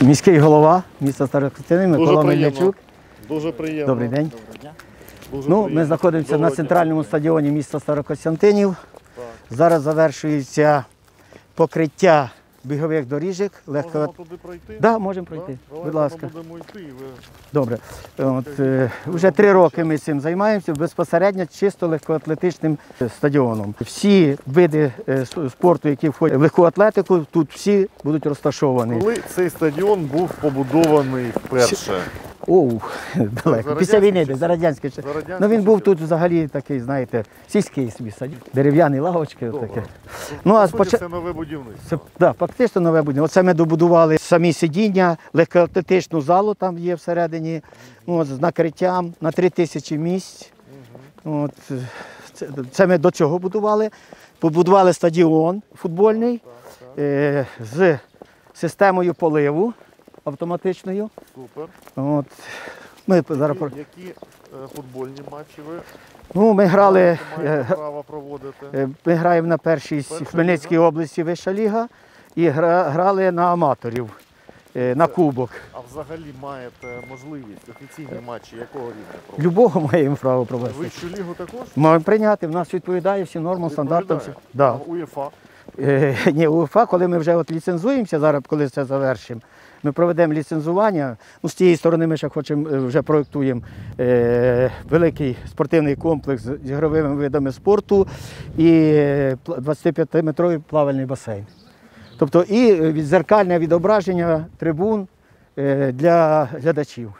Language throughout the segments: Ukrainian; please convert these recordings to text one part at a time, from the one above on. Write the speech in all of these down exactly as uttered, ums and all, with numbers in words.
Міський голова міста Старокостянтин Микола Мельничук. Дуже приємно. Добрий день. Дуже Ну, приємно. ми знаходимося Доброго на центральному дня. стадіоні міста Старокостянтинів. Так. Зараз завершується покриття бігових доріжок. Легко... Можемо туди пройти? Так, да, можемо пройти. Да? Будь Давайте ласка. ми будемо йти. і Ви... Добре. От, е, вже три роки ми цим займаємося, безпосередньо чисто легкоатлетичним стадіоном. Всі види е, спорту, які входять в легку атлетику, тут всі будуть розташовані. Коли цей стадіон був побудований вперше? Оу, далеко. За Після війни, радянських за радянських За часів. радянських Ну він був часів? тут взагалі такий, знаєте, сільський собі садів. Дерев'яні лавочки. Добре. Таке. Ну, Ну, а по суті, спочат- це нове Це будівництво. да, фактично нове будівництво. Оце ми добудували самі сидіння, легкоатлетичну залу там є всередині, от, з накриттям на три тисячі місць. От, це, це ми до цього будували. Побудували стадіон футбольний е, з системою поливу автоматичною. Супер. От. Ми зараз про- Які, які е, футбольні матчі ви ну, ми грали, маєте е, право проводити? е, ми граємо на першій в Перша Хмельницькій області Вища ліга і гра- грали на аматорів, е, на кубок. А взагалі маєте можливість офіційні матчі якого рівня проводити? Любого маємо право провести. Вищу лігу також? Можемо прийняти, в нас відповідає всім нормам, стандартам. Відповідає? Да. А УЄФА? Е, ні, УЄФА, коли ми вже от ліцензуємося, зараз, коли це завершимо, ми проведемо ліцензування. Ну, з тієї сторони ми ще хочемо, е, вже проєктуємо е, великий спортивний комплекс з ігровими видами спорту і е, пла- двадцятип'ятиметровий плавальний басейн. Тобто і відзеркальне відображення трибун е, для глядачів.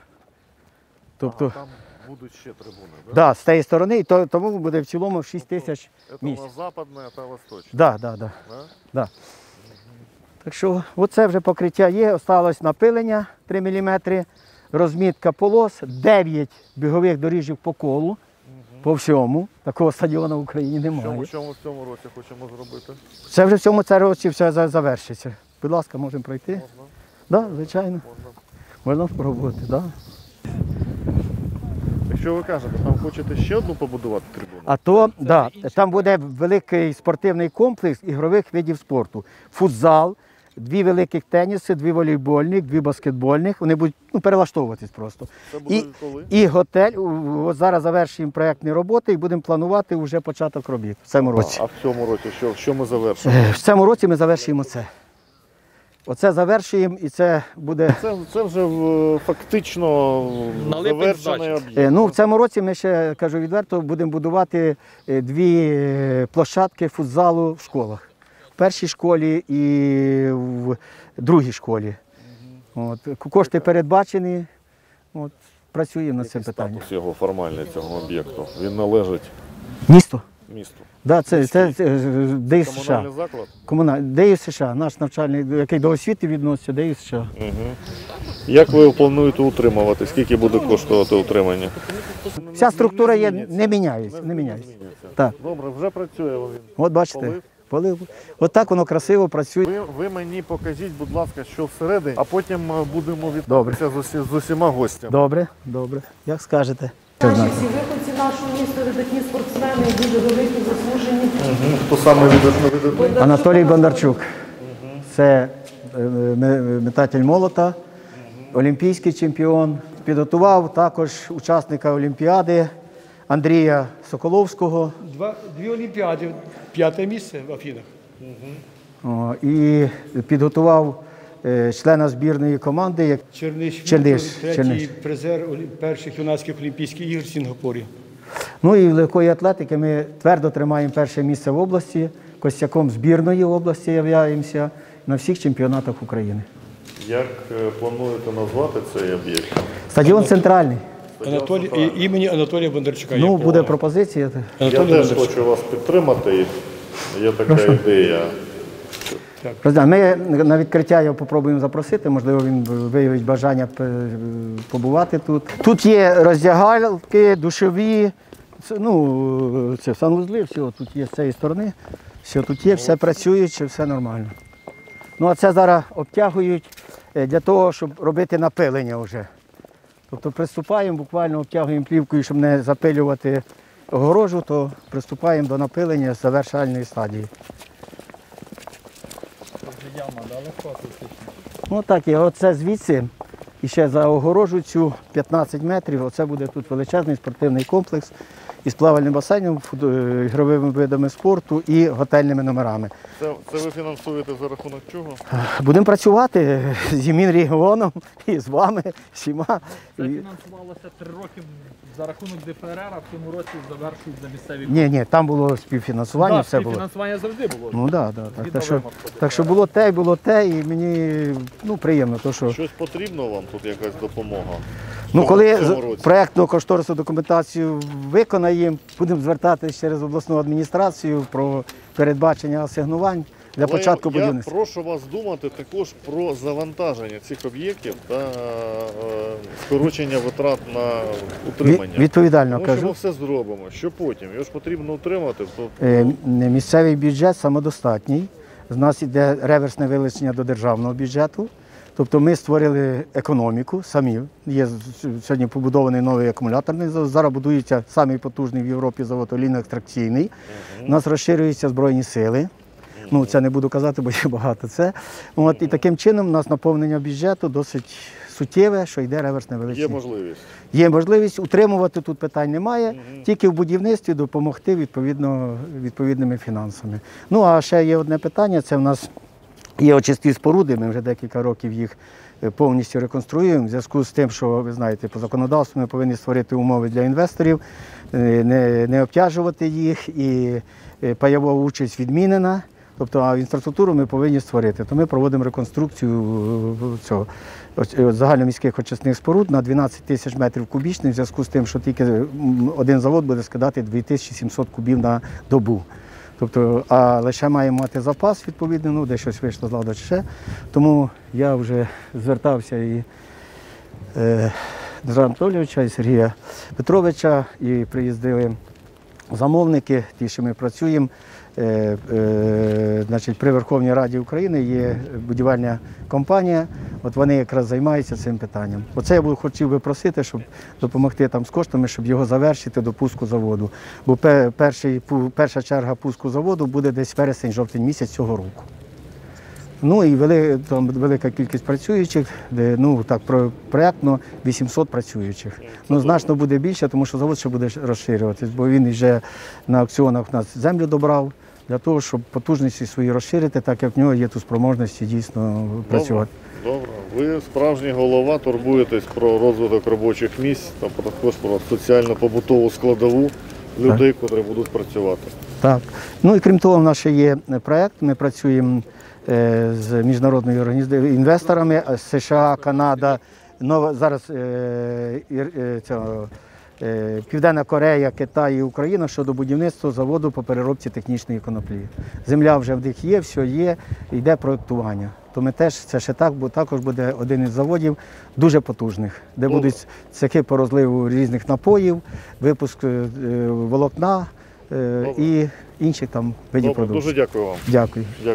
Тобто, А, там будуть ще трибуни, так? да, з цієї сторони, і то, тому буде в цілому шість тисяч Це у місць. нас западне та восточне. Да, да, да. Да? Да. Так що оце вже покриття є, осталось напилення три міліметри, розмітка полос, дев'ять бігових доріжок по колу, по всьому. Такого стадіону в Україні Що немає. ми, що ми в цьому році хочемо зробити? Це вже в цьому цьому році все за- завершиться. Будь ласка, можемо пройти? Можна? Так, да, звичайно. Можна. Можна спробувати, так. Да. Якщо ви кажете, там хочете ще одну побудувати трибуну? А то, да, там буде великий спортивний комплекс ігрових видів спорту. Футзал, дві великих теніси, дві волейбольних, дві баскетбольних. Вони будуть ну, перелаштовуватись просто. Це буде І, коли? і готель. У- От зараз завершуємо проєктні роботи і будемо планувати вже початок робіт в цьому році. А в цьому році що, що ми завершимо? Е, В цьому році ми завершуємо це. Оце завершуємо і це буде. Це, це вже в- фактично На липень завершений здача. об'єкт. Е, Ну, в цьому році ми ще, кажу відверто, будемо будувати е, дві е, площадки футзалу в школах. В першій школі і в другій школі. От, кошти передбачені, от, працюємо над цим Який питанням. статус його формальний цього об'єкту? Він належить Місто? місту. Да, це, це, це ДЮС США. Комунальний заклад? Комуна... ДЮС США, наш навчальний, який до освіти відноситься, ДЮС США. Угу. Як ви плануєте утримувати? Скільки буде коштувати утримання? Вся структура є, зміниться. не міняється, не міняється. зміниться. Так. Добре, вже працює він. От бачите, Полив? полив. От так воно красиво працює. Ви, ви мені покажіть, будь ласка, що всередині, а потім е, будемо Добре. відповідатися з, усі, з усіма гостями. Добре, добре, як скажете. Наші всі виходці нашого міста, видатні спортсмени, дуже великі, заслужені. Мгм. Хто саме видатний видатний? Анатолій Бондарчук. Це е, ме- метатель молота, олімпійський чемпіон. Підготував також учасника Олімпіади Андрія Соколовського. Два, дві Олімпіади, п'яте місце в Афінах. О, і підготував е, члена збірної команди. як- Черниш, Черниш, Віктор, третій Черниш. призер олі- перших юнацьких Олімпійських ігор в Сінгапурі. Ну і в легкої атлетики ми твердо тримаємо перше місце в області, костяком збірної області являємося на всіх чемпіонатах України. Як е, плануєте назвати цей об'єкт? Стадіон центральний. Анатолій, і, імені Анатолія Бондарчука. Ну, є. буде пропозиція. Я Анатолій теж Бондарчук. хочу вас підтримати. Є така ідея. Президент, Ми на відкриття його попробуємо запросити, можливо, він виявить бажання п- побувати тут. Тут є роздягалки, душові, це, ну, це санвузли, все тут є з цієї сторони, все тут є, все працююче, все нормально. Ну, а це зараз обтягують е, для того, щоб робити напилення вже. Тобто приступаємо, буквально обтягуємо плівкою, щоб не запилювати огорожу, то приступаємо до напилення з завершальної стадії. Ну так, і оце звідси, і ще за огорожу цю п'ятнадцять метрів, оце буде тут величезний спортивний комплекс із плавальним басейном, фут- е, ігровими видами спорту і готельними номерами. Це, це ви фінансуєте за рахунок чого? Будемо працювати з Мінрегіоном і з вами, всіма. Це І- фінансувалося три роки за рахунок Д Ф Р Р, а в цьому році завершують за місцеві Ні, ні, там було співфінансування, Так, все було. фінансування завжди було. Ну да, да, так. Згідно Так що, вимог так що було те, і було те, і мені ну, приємно, то, що Щось потрібно вам тут якась допомога? ну, В коли цьому з- році? проєктну кошторисну документацію виконаємо, будемо звертатися через обласну адміністрацію про передбачення асигнувань для Але початку я будівництва. прошу вас думати також про завантаження цих об'єктів та е, скорочення витрат на утримання. Ві- Відповідально Тому що ми кажу. все зробимо. Що потім? Його ж потрібно утримати. То, Е, Місцевий бюджет самодостатній. З нас йде реверсне вилучення до державного бюджету. Тобто ми створили економіку самі. Є з- сьогодні побудований новий акумуляторний завод. Зараз будується самий потужний в Європі завод олійно-екстракційний. У нас розширюються збройні сили. Ну, це не буду казати, бо є багато це. От, і таким чином у нас наповнення бюджету досить суттєве, що йде реверсне є вилучення. можливість. Є можливість утримувати тут питань немає, тільки в будівництві допомогти відповідно, відповідними фінансами. Ну а ще є одне питання, це в нас є очисні споруди, ми вже декілька років їх е, повністю реконструюємо. В зв'язку з тим, що ви знаєте, по законодавству ми повинні створити умови для інвесторів, е, не, не обтяжувати їх, і е, пайова участь відмінена. Тобто а інфраструктуру ми повинні створити. То ми проводимо реконструкцію е, цього ось, е, загальноміських очисних споруд на дванадцять тисяч метрів кубічних, в зв'язку з тим, що тільки м, один завод буде скидати дві тисячі сімсот кубів на добу. Тобто, а лише маємо мати запас, відповідно, ну, де щось вийшло з ладу чи ще. Тому я вже звертався і е, до Дмитра Анатолійовича, і Сергія Петровича, і приїздили замовники, ті, що ми працюємо. Е, е, значить, при Верховній Раді України є будівельна компанія, от вони якраз займаються цим питанням. Оце я б хотів би просити, щоб допомогти там з коштами, щоб його завершити до пуску заводу. Бо пе- перший, пу- перша черга пуску заводу буде десь вересень-жовтень місяць цього року. Ну і вели, там велика кількість працюючих, де ну так про проєктно вісімсот працюючих. Ну значно буде більше, тому що завод ще буде розширюватись, бо він вже на аукціонах у нас землю добрав для того, щоб потужності свої розширити, так як в нього є тут спроможності дійсно працювати. Добре. Ви справжній голова, турбуєтесь про розвиток робочих місць та також про соціально-побутову складову людей, котрі будуть працювати. Так. Ну і крім того, в нас ще є проєкт. Ми працюємо е, з міжнародними організаціями, інвесторами е, США, Канада, нова зараз е, ір- е, цього, е, Південна Корея, Китай і Україна щодо будівництва заводу по переробці технічної коноплі. Земля вже в них є, все є, йде проєктування. То ми теж, це ще так, бо також буде один із заводів дуже потужних, де Добре. будуть цехи по розливу різних напоїв, випуск е, волокна е, Добре. і інших там видів Добре, продукції. дуже дякую вам. Дякую.